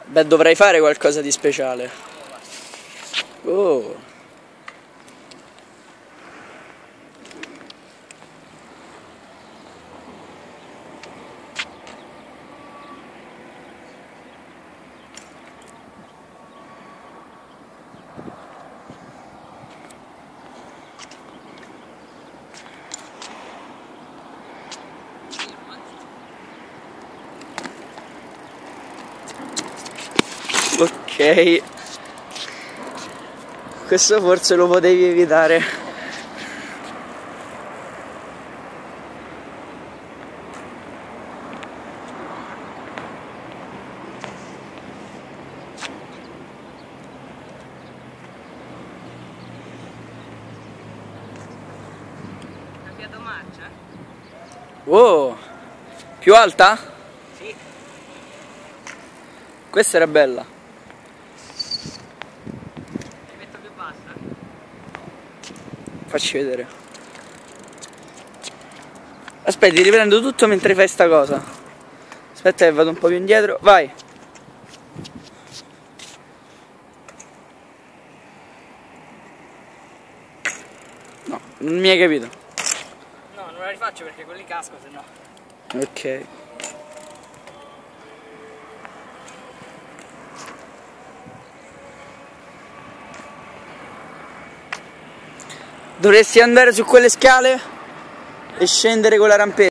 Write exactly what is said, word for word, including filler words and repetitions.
Beh, dovrei fare qualcosa di speciale. Oh. Ok, questo forse lo potevi evitare. Cambiato marcia? Wow, più alta? Sì. Questa era bella. Più bassa? Facci vedere. Aspetta, riprendo tutto mentre fai sta cosa. Aspetta che vado un po' più indietro. Vai. No, non mi hai capito. No, non la rifaccio perché quelli casco, se no. Ok. Dovresti andare su quelle scale e scendere con la rampetta.